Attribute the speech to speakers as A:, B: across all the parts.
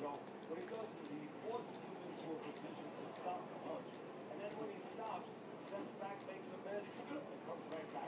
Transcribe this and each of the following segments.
A: So what he does is he forces him into a position to stop the punch. And then when he stops, steps back, makes a miss, and comes right back.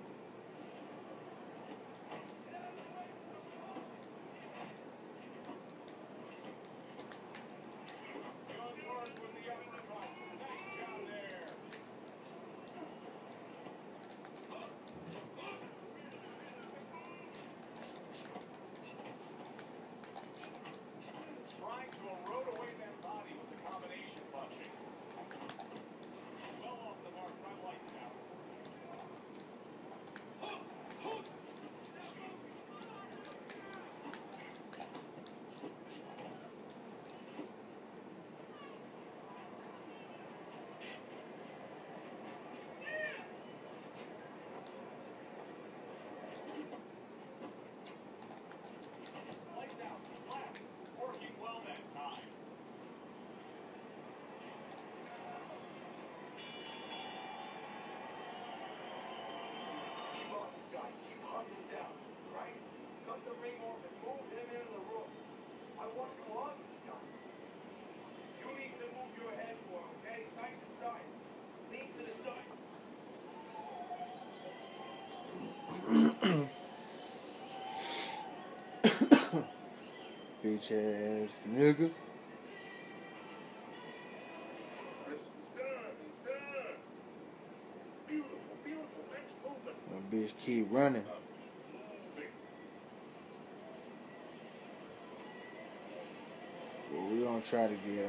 B: Bitch ass nigga. My bitch keep running. But we gonna try to get him.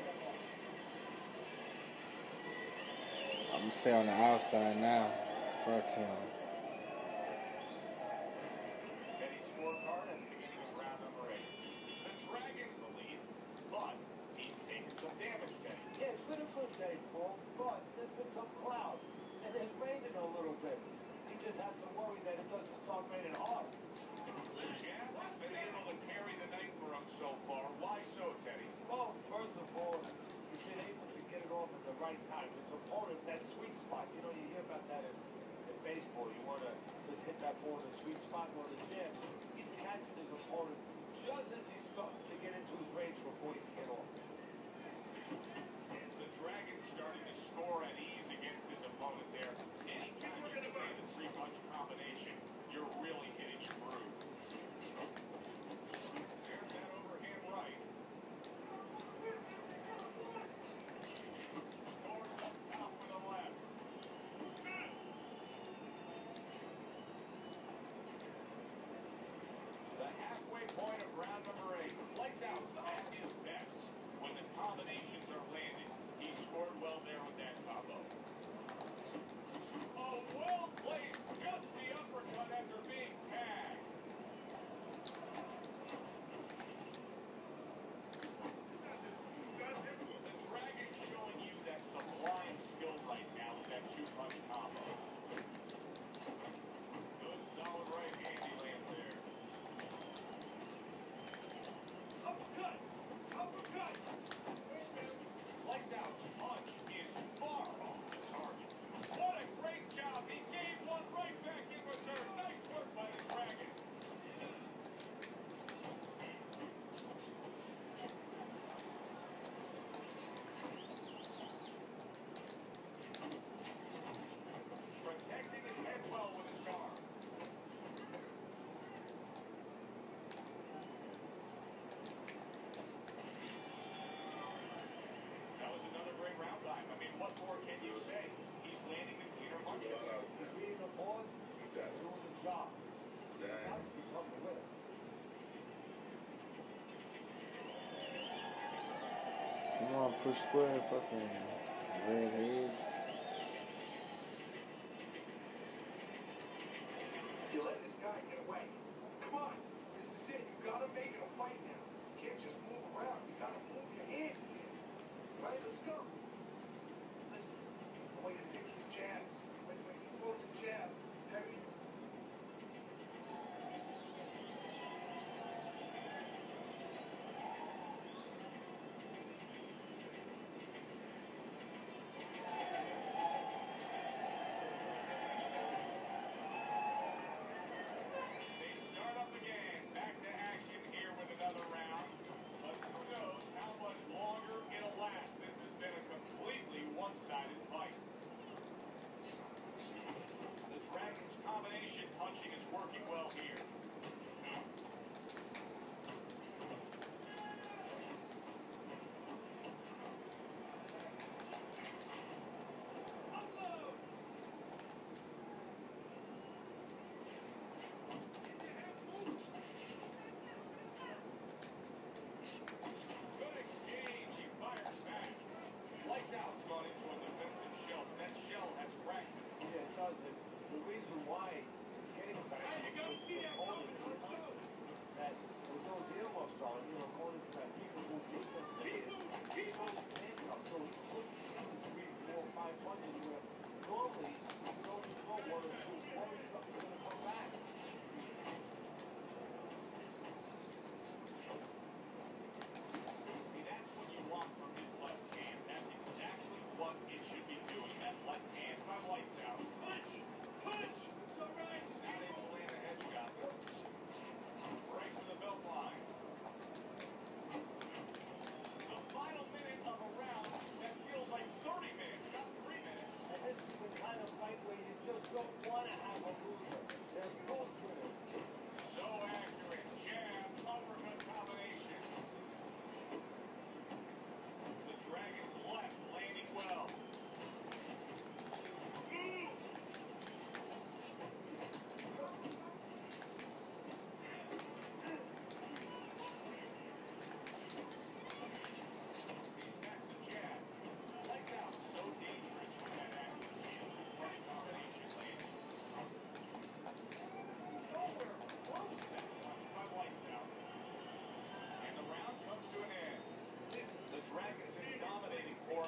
B: I'm gonna stay on the outside now. Fuck him.
A: Day fall, but there's been some clouds, and there's raining a little bit. He just has to worry that it doesn't start raining hard.
C: The Jazz has been able to carry the night for him so far. Why so, Teddy?
A: Well, first of all, he's been able to get it off at the right time. His opponent, that sweet spot, you know, you hear about that in baseball. You want to just hit that ball in the sweet spot. Well, the Jazz, he's catching his opponent just as he's starting to get into his range before he can get off.
C: Dragon's starting to score at ease against his opponent there. Anytime you can play the three-punch combination, you're really hitting your groove. There's that overhand right. Scores up top with a left. The halfway point of round number 8. Lights out at his best when the combinations are landing. He scored well there with that combo. A well-placed, gutsy uppercut after being tagged. The Dragon's showing you that sublime skill right now with that two-punch combo. Good, solid right hand he lands there. Uppercut! Uppercut! Lights out. Punch is far off the target. What a great job. He gave one right back in return. Nice work by the Dragon. Protecting his head well with his arm. That was another great round time. I mean, what more can you say? He's landing the cleaner punches.
A: He's being a boss. He's doing the job. He's about to become the winner.
B: Come on, push square, fucking redhead.
D: You let this guy get away. Come on, this is it. You gotta make it a fight now. You can't just move around. You gotta move your hands again. Right? Let's go. Listen, the way to pick his jabs. When he throws a jab, heavy.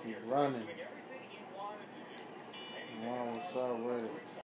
B: keep running. What's up with it?